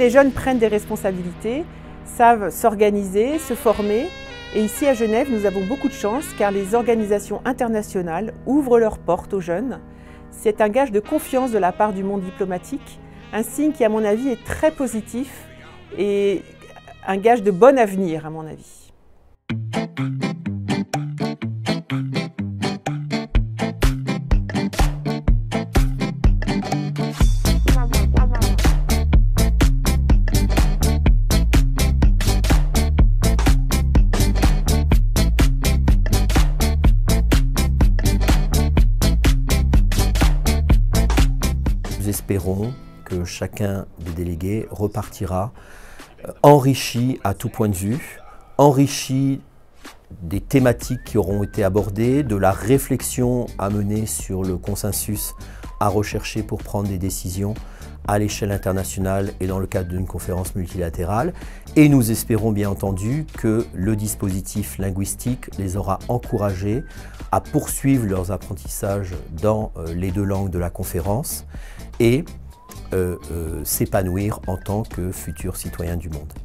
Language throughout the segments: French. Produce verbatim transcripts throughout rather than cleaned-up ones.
les jeunes prennent des responsabilités, savent s'organiser, se former. Et ici à Genève, nous avons beaucoup de chance car les organisations internationales ouvrent leurs portes aux jeunes. C'est un gage de confiance de la part du monde diplomatique, un signe qui à mon avis est très positif et un gage de bon avenir à mon avis. Nous espérons que chacun des délégués repartira enrichi à tout point de vue, enrichi des thématiques qui auront été abordées, de la réflexion à mener sur le consensus à rechercher pour prendre des décisions à l'échelle internationale et dans le cadre d'une conférence multilatérale. Et nous espérons bien entendu que le dispositif linguistique les aura encouragés à poursuivre leurs apprentissages dans les deux langues de la conférence et euh, euh, s'épanouir en tant que futurs citoyens du monde.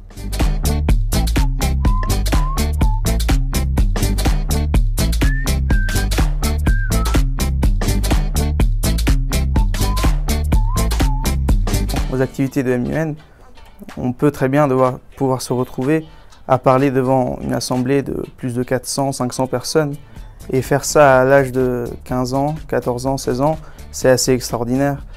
Aux activités de M U N, on peut très bien devoir pouvoir se retrouver à parler devant une assemblée de plus de quatre cents, cinq cents personnes et faire ça à l'âge de quinze ans, quatorze ans, seize ans, c'est assez extraordinaire.